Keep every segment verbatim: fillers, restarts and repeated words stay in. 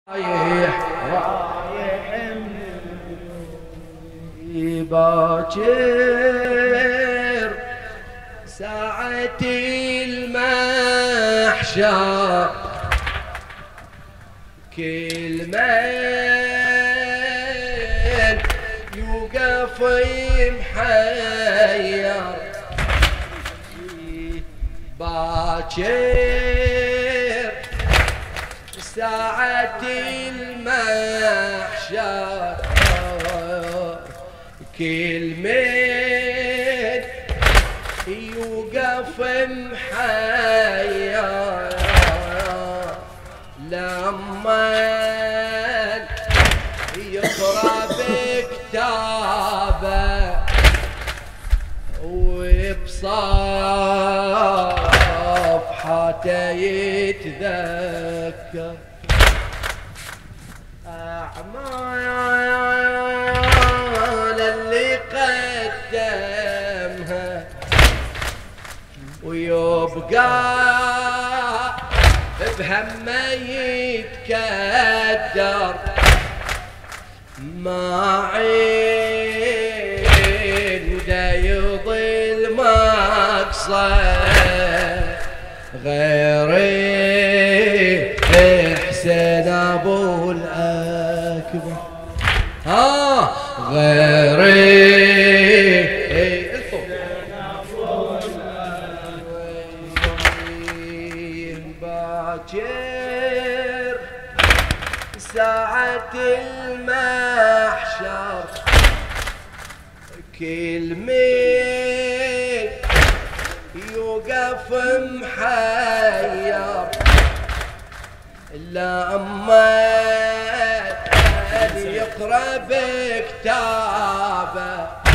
رايح رايح باكر ساعة المحشر كل من يوقف محير باكر ساعة المحشر كل من يوقف محير لما يقرأ بكتابه وبصفحته يتذكر أعمال اللي قدمها ويبقى بهمه يتكدر ما عنده يضل مقصد غير حسين ابو الاكبر ها غير باكر ساعة المحشر كل من يوقف محير لما يقرأ بكتابه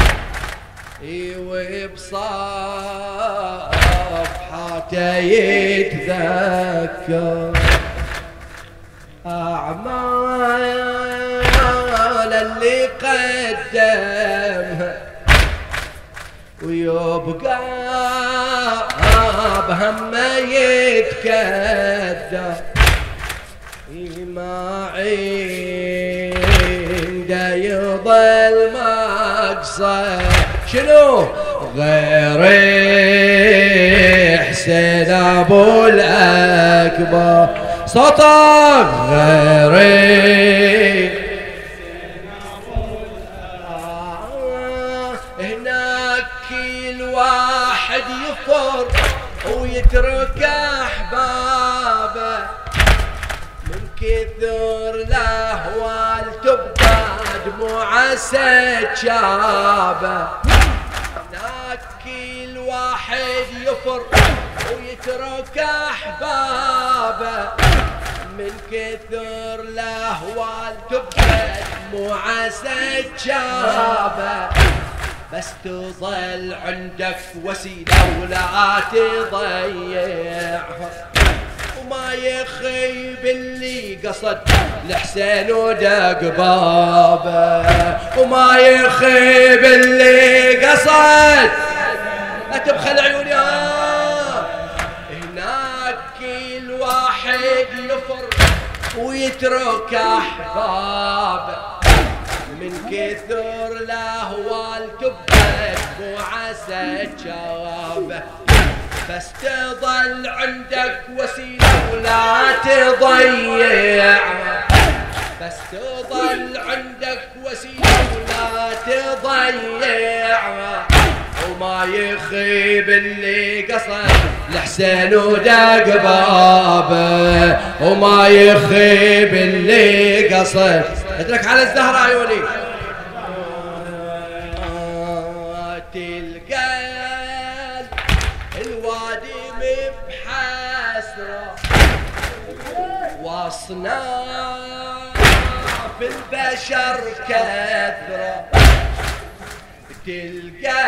وبصفحته يتذكر أعمال اللي قدمها ويبقى بهمه يتكدر ما عنده يضل مقصد شنو غير حسين ابو الاكبر صوتك غير هناك كل واحد يفر ويترك احبابه من كثر الاهوال تبقى دموعه سجابه هناك كل واحد يفر ويترك احبابه من كثر الاهوال تبقى دموعه سجابه بس تظل عندك وسيله ولا تضيعها وما يخيب اللي قصد لحسين ودق بابه وما يخيب اللي قصد لا تبخل عيوني هناك كل واحد يفر ويترك احبابه من كثر الاهوال تبقى دموعه سجابه بس تظل عندك وسيله ولا تضيعها بس تظل عندك وسيله ولا تضيعها وما يخيب اللي قصد لحسين ودق بابه وما يخيب اللي قصد اترك على الزهرة عيوني تلقى الوادي بحسرة واصناف البشر كثرة تلقى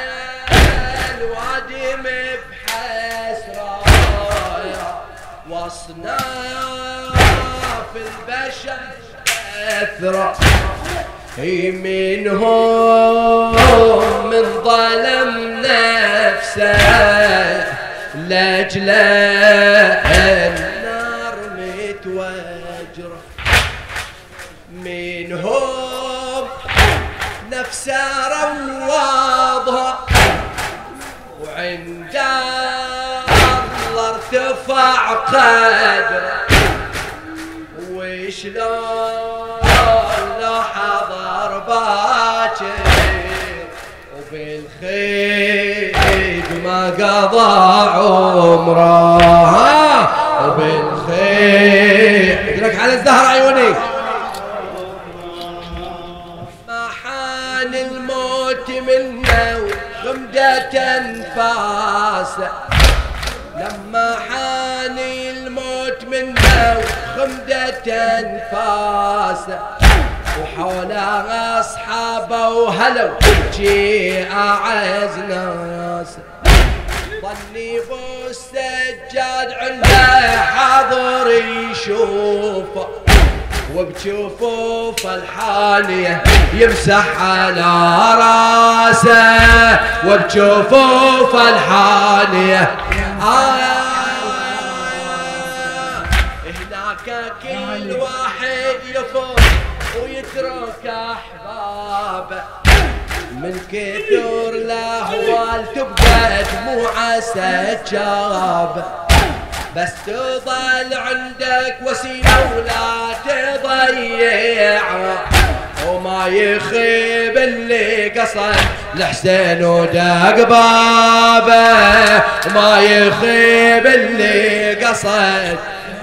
الوادي بحسرة واصناف البشر كثرة منهم من ظلم نفسه لاجل النار متوجره منهم نفسه روضها وعند الله ارتفع قدره وشلون لو حضر باكر وبالخير ما قضى عمره وبالخير لك على الزهر عيوني ما حان الموت منه غمدة انفاسه لما حان الموت منه غمدة انفاسه وحوله اصحابه وهلو جي اعز ناس ظني بو السجاد عنده حاضر يشوفه وبجفوف الحانية يمسح على راسه وبجفوف الحانية آه هناك كل واحد يفوت ويترك أحبابه من كثر الأهوال تبقى دموعه سجابه بس تظل عندك وسيلة ولا تضيعها وما يخيب اللي قصد لحسين ودق بابه وما يخيب اللي قصد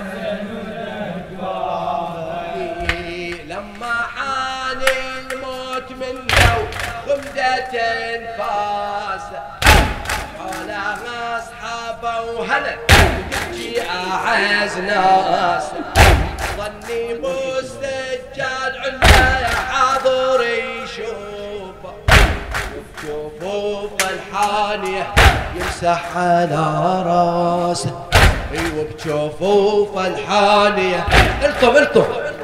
لما حان الموت منه غمدة انفاسه حوله اصحابه وهلا أعز ناس ظني مستجاد عنده حاضر يشوفه وبجفوف الحانية يمسح على راسه ايوه بجفوف الحانية الطم الطم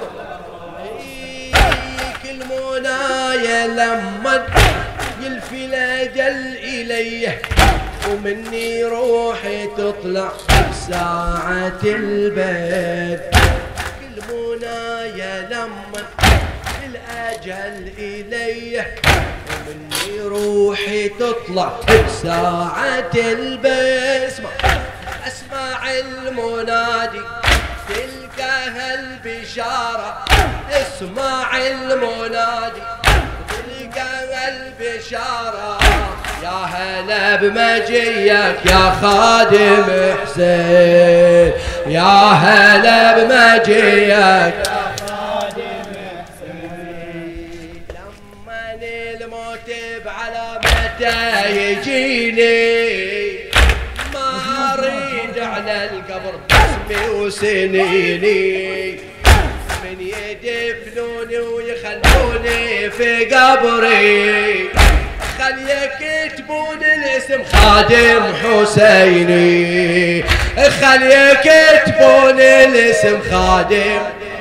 كل منايا لما يلفي الاجل اليه ومني روحي تطلع بساعة البيت كل منايا لما الأجل إليه ومني روحي تطلع بساعة البيت اسمع اسمع المنادي تلقاها البشارة اسمع المنادي تلقاها البشارة يا هلا بمجيك يا خادم حسين يا هلا بمجيك يا خادم حسين لما الموت بعلامته يجيني ما اريد على القبر اسمي وسنيني من يدفنوني ويخلوني في قبري خلي يكتبون الاسم خادم حسيني خلي يكتبون الاسم خادم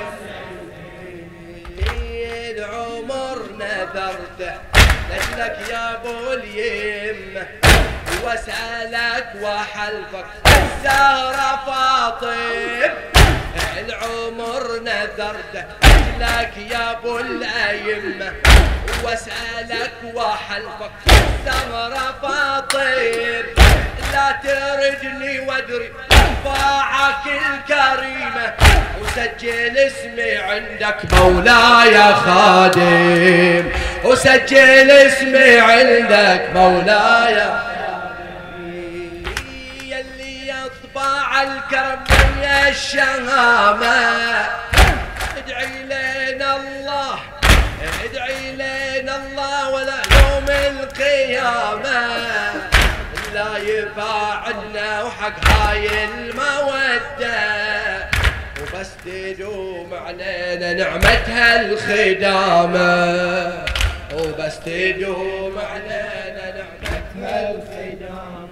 العمر نذرته لك يا ابو اليمه واسالك وحلفك الزهره فاطم العمر نذرته لك يا ابو الأيمة واسألك وحلفك الزهرة فاطم لا تردني وادري رفاعك الكريمة وسجل اسمي عندك مولاي خادم وسجل اسمي عندك مولاي يلي يطبع الكرم يا الشهامة ادعي لنا الله ادعي لنا الله ولا يوم القيامة لا يباعدنا وحق هاي المودة وبس تدوم علينا نعمتها الخدامة وبس تدوم علينا نعمتها الخدامة